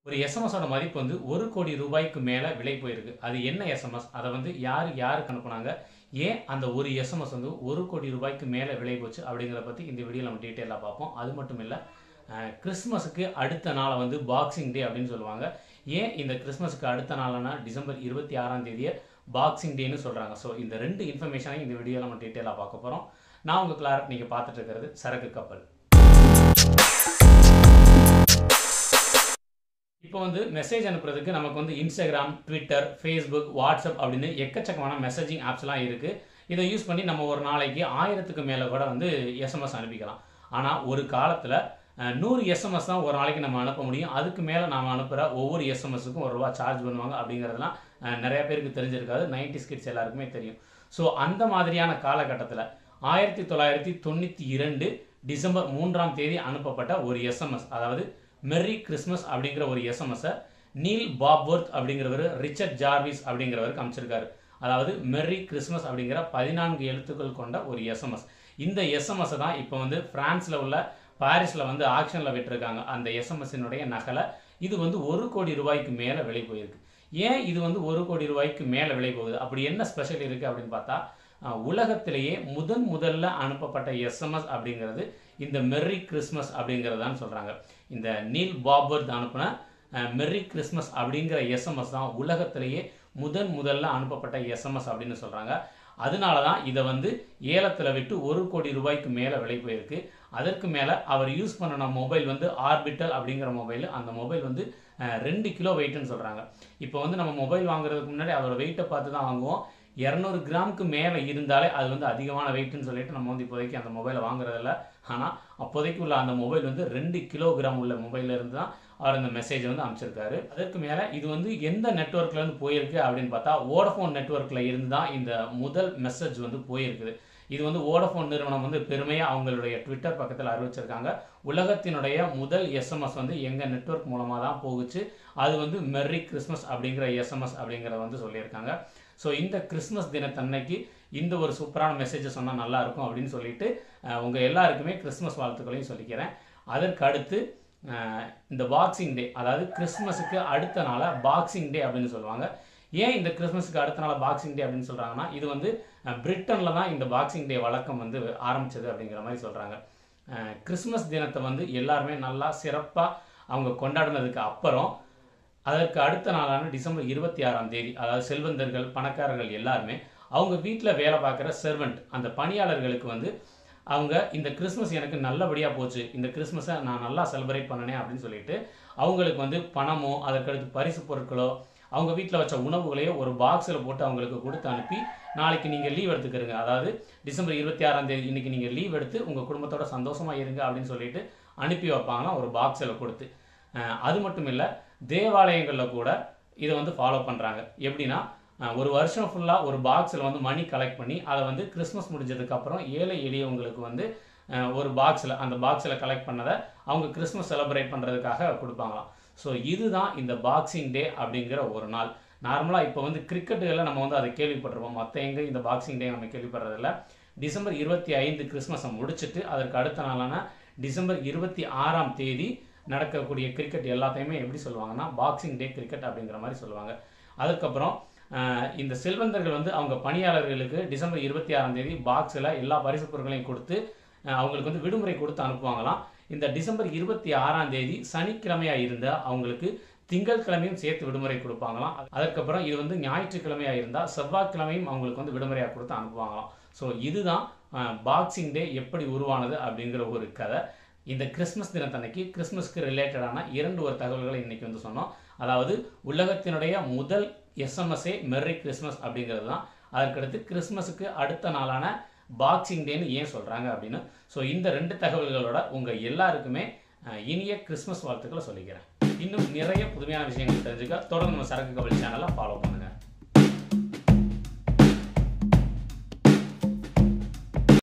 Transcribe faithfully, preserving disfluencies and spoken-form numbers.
ஒரு எஸ்எம்எஸ் ஓட மதிப்பு வந்து ஒரு கோடி ரூபாய்க்கு மேலே விலை போயிருக்கு. அது என்ன எஸ்எம்எஸ், அதை வந்து யார் யாருக்கு அனுப்புனாங்க, ஏன் அந்த ஒரு எஸ்எம்எஸ் வந்து ஒரு கோடி ரூபாய்க்கு மேலே விலை போச்சு அப்படிங்கிறத பற்றி இந்த வீடியோவில் நம்ம டீட்டெயிலாக பார்ப்போம். அது மட்டும் இல்லை, கிறிஸ்மஸுக்கு அடுத்த நாளை வந்து பாக்ஸிங் டே அப்படின்னு சொல்லுவாங்க. ஏன் இந்த கிறிஸ்மஸுக்கு அடுத்த நாள்னா டிசம்பர் இருபத்தி ஆறாம் தேதியை பாக்ஸிங் டேன்னு சொல்கிறாங்க. ஸோ இந்த ரெண்டு இன்ஃபர்மேஷனையும் இந்த வீடியோவில் நம்ம டீட்டெயிலாக பார்க்க போகிறோம். நான் உங்கள் கிளாரட், நீங்கள் பார்த்துட்டு இருக்கிறது சரக்கு கப்பல். இப்போ வந்து மெசேஜ் அனுப்புறதுக்கு நமக்கு வந்து இன்ஸ்டாகிராம், ட்விட்டர், ஃபேஸ்புக், வாட்ஸ்அப் அப்படின்னு எக்கச்சக்கமான மெசேஜிங் ஆப்ஸ்லாம் இருக்குது. இதை யூஸ் பண்ணி நம்ம ஒரு நாளைக்கு ஆயிரத்துக்கு மேலே கூட வந்து எஸ்எம்எஸ் அனுப்பிக்கலாம். ஆனால் ஒரு காலத்தில் நூறு எஸ்எம்எஸ் தான் ஒரு நாளைக்கு நம்ம அனுப்ப முடியும். அதுக்கு மேலே நாம் அனுப்புகிற ஒவ்வொரு எஸ்எம்எஸுக்கும் ஒரு ரூபா சார்ஜ் பண்ணுவாங்க அப்படிங்கிறதுலாம் நிறைய பேருக்கு தெரிஞ்சிருக்காது. நைன்டி கிட்ஸ் எல்லாருக்குமே தெரியும். ஸோ அந்த மாதிரியான காலகட்டத்தில் ஆயிரத்தி தொள்ளாயிரத்தி தொண்ணூற்றி இரண்டு டிசம்பர் மூன்றாம் தேதி அனுப்பப்பட்ட ஒரு எஸ்எம்எஸ், அதாவது மெர்ரி கிறிஸ்மஸ் அப்படிங்கிற ஒரு எஸ்எம்எஸை நீல் பாப்வொர்த் அப்படிங்கிறவர் ரிச்சர்ட் ஜார்விஸ் அப்படிங்கிறவருக்கு அமைச்சிருக்காரு. அதாவது மெர்ரி கிறிஸ்மஸ் அப்படிங்கிற பதினான்கு எழுத்துக்கள் கொண்ட ஒரு எஸ்எம்எஸ். இந்த எஸ்எம்எஸை தான் இப்போ வந்து பிரான்ஸில் உள்ள பாரிஸில் வந்து ஆக்ஷனில் விட்டுருக்காங்க. அந்த எஸ்எம்எஸ்னுடைய நகலை இது வந்து ஒரு கோடி ரூபாய்க்கு மேலே விலை போயிருக்கு. ஏன் இது வந்து ஒரு கோடி ரூபாய்க்கு மேலே விலை போகுது, அப்படி என்ன ஸ்பெஷல் இருக்குது அப்படின்னு பார்த்தா, உலகத்திலேயே முதன் முதல்ல அனுப்பப்பட்ட எஸ்எம்எஸ் அப்படிங்கிறது இந்த மெர்ரி கிறிஸ்மஸ் அப்படிங்கிறதான்னு சொல்கிறாங்க. இந்த நீல் பாப்வொர்த் அனுப்பின மெர்ரி கிறிஸ்மஸ் அப்படிங்கிற எஸ்எம்எஸ் தான் உலகத்திலேயே முதன் முதல்ல அனுப்பப்பட்ட எஸ்எம்எஸ் அப்படின்னு சொல்கிறாங்க. அதனால தான் இதை வந்து ஏலத்தில் விட்டு ஒரு கோடி ரூபாய்க்கு மேலே விலை போயிருக்கு. அதற்கு மேலே அவர் யூஸ் பண்ணின மொபைல் வந்து ஆர்பிட்டல் அப்படிங்கிற மொபைல். அந்த மொபைல் வந்து ரெண்டு கிலோ வெயிட்டுன்னு சொல்கிறாங்க. இப்போ வந்து நம்ம மொபைல் வாங்குறதுக்கு முன்னாடி அதோட வெயிட்டை பார்த்து தான் வாங்குவோம். இரநூறு கிராமுக்கு மேலே இருந்தாலே அது வந்து அதிகமான வெயிட்னு சொல்லிட்டு நம்ம வந்து இப்போதைக்கு அந்த மொபைலை வாங்குறதில்ல. ஆனால் அப்போதைக்கு உள்ள அந்த மொபைல் வந்து ரெண்டு கிலோகிராம் உள்ள மொபைலில் இருந்து தான் அவர் அந்த மெசேஜை வந்து அமைச்சிருக்காரு. அதற்கு மேலே இது வந்து எந்த நெட்வொர்க்கில் இருந்து போயிருக்கு அப்படின்னு பார்த்தா, வோடஃபோன் நெட்வொர்க்கில் இருந்து தான் இந்த முதல் மெசேஜ் வந்து போயிருக்குது. இது வந்து வோடஃபோன் நிறுவனம் வந்து பெருமையாக அவங்களுடைய ட்விட்டர் பக்கத்தில் அறிவிச்சிருக்காங்க. உலகத்தினுடைய முதல் எஸ்எம்எஸ் வந்து எங்கள் நெட்வொர்க் மூலமாக தான் போகுச்சு, அது வந்து மெர்ரி கிறிஸ்மஸ் அப்படிங்கிற எஸ்எம்எஸ் அப்படிங்கிறத வந்து சொல்லியிருக்காங்க. ஸோ இந்த கிறிஸ்மஸ் தினத்தன்னைக்கு இந்த ஒரு சூப்பரான மெசேஜை சொன்னால் நல்லாயிருக்கும் அப்படின்னு சொல்லிட்டு உங்கள் எல்லாருக்குமே கிறிஸ்மஸ் வாழ்த்துக்களையும் சொல்லிக்கிறேன். அதற்கு அடுத்து இந்த பாக்ஸிங் டே, அதாவது கிறிஸ்மஸுக்கு அடுத்த நாளை பாக்ஸிங் டே அப்படின்னு சொல்லுவாங்க. ஏன் இந்த கிறிஸ்மஸுக்கு அடுத்த நாள் பாக்ஸிங் டே அப்படின்னு சொல்கிறாங்கன்னா, இது வந்து பிரிட்டனில் தான் இந்த பாக்ஸிங் டே வழக்கம் வந்து ஆரம்பித்தது அப்படிங்கிற மாதிரி சொல்கிறாங்க. கிறிஸ்மஸ் தினத்தை வந்து எல்லாருமே நல்லா சிறப்பாக அவங்க கொண்டாடினதுக்கு அப்புறம் அதற்கு அடுத்த நாளான டிசம்பர் இருபத்தி ஆறாம் தேதி, அதாவது செல்வந்தர்கள், பணக்காரர்கள் எல்லாருமே அவங்க வீட்டில் வேலை பார்க்குற சர்வெண்ட், அந்த பணியாளர்களுக்கு வந்து அவங்க இந்த கிறிஸ்மஸ் எனக்கு நல்லபடியாக போச்சு, இந்த கிறிஸ்மஸை நான் நல்லா செலிப்ரேட் பண்ணினேன் அப்படின்னு சொல்லிட்டு அவங்களுக்கு வந்து பணமோ அதற்கடுத்து பரிசு பொருட்களோ அவங்க வீட்டில் வச்ச உணவுகளையோ ஒரு பாக்ஸில் போட்டு அவங்களுக்கு கொடுத்து அனுப்பி, நாளைக்கு நீங்கள் லீவ் எடுத்துக்கிறீங்க, அதாவது டிசம்பர் இருபத்தி ஆறாம் தேதி இன்றைக்கி நீங்கள் லீவ் எடுத்து உங்கள் குடும்பத்தோட சந்தோஷமாக இருங்க அப்படின்னு சொல்லிட்டு அனுப்பி வைப்பாங்களாம் ஒரு பாக்ஸில் கொடுத்து. அது மட்டும் இல்லை, தேவாலயங்களில் கூட இதை வந்து ஃபாலோ பண்ணுறாங்க. எப்படின்னா, ஒரு வருஷம் ஃபுல்லாக ஒரு பாக்ஸில் வந்து மணி கலெக்ட் பண்ணி அதை வந்து கிறிஸ்மஸ் முடிஞ்சதுக்கப்புறம் ஏழை எளியவங்களுக்கு வந்து ஒரு பாக்ஸில் அந்த பாக்ஸில் கலெக்ட் பண்ணதை அவங்க கிறிஸ்மஸ் செலிப்ரேட் பண்ணுறதுக்காக கொடுப்பாங்களாம். ஸோ இதுதான் இந்த பாக்ஸிங் டே அப்படிங்கிற ஒரு நாள். நார்மலாக இப்போ வந்து கிரிக்கெட்டுகளில் நம்ம வந்து அதை கேள்விப்பட்டிருப்போம், மற்ற எங்கே இந்த பாக்ஸிங் டே நம்ம கேள்விப்படுறதில்ல. டிசம்பர் இருபத்தி ஐந்து கிறிஸ்மஸை முடிச்சுட்டு அதற்கு அடுத்த நாளான டிசம்பர் இருபத்தி ஆறாம் தேதி நடக்கக்கூடிய கிரிக்கெட் எல்லாத்தையுமே எப்படி சொல்லுவாங்கன்னா பாக்ஸிங் டே கிரிக்கெட் அப்படிங்கிற மாதிரி சொல்லுவாங்க. அதுக்கப்புறம் இந்த செல்வந்தர்கள் வந்து அவங்க பணியாளர்களுக்கு டிசம்பர் இருபத்தி ஆறாம் தேதி பாக்ஸில் எல்லா பரிசு பொருட்களையும் கொடுத்து அவங்களுக்கு வந்து விடுமுறை கொடுத்து அனுப்புவாங்களாம். இந்த டிசம்பர் இருபத்தி ஆறாம் தேதி சனிக்கிழமையாக இருந்தால் அவங்களுக்கு திங்கட்கிழமையும் சேர்த்து விடுமுறை கொடுப்பாங்களாம். அதுக்கப்புறம் இது வந்து ஞாயிற்றுக்கிழமையாக இருந்தால் செவ்வாய்க்கிழமையும் அவங்களுக்கு வந்து விடுமுறையாக கொடுத்து அனுப்புவாங்களாம். ஸோ இதுதான் பாக்ஸிங் டே எப்படி உருவானது அப்படிங்கிற ஒரு கதை. இந்த கிறிஸ்மஸ் தினத்தன்னைக்கு கிறிஸ்மஸ்க்கு ரிலேட்டடான இரண்டு ஒரு தகவல்களை இன்றைக்கி வந்து சொன்னோம். அதாவது உலகத்தினுடைய முதல் எஸ்எம்எஸ்ஏ மெர்ரி கிறிஸ்மஸ் அப்படிங்கிறது தான். அதற்கடுத்து கிறிஸ்மஸுக்கு அடுத்த நாளான பாக்ஸிங் டேன்னு ஏன் சொல்கிறாங்க அப்படின்னு. ஸோ இந்த ரெண்டு தகவல்களோட உங்கள் எல்லாருக்குமே இனிய கிறிஸ்மஸ் வாழ்த்துக்களை சொல்லிக்கிறேன். இன்னும் நிறைய புதுமையான விஷயங்கள் தெரிஞ்சுக்க தொடர்ந்து நம்ம சரக்கு கப்பல் சேனலை ஃபாலோ பண்ணுங்கள்.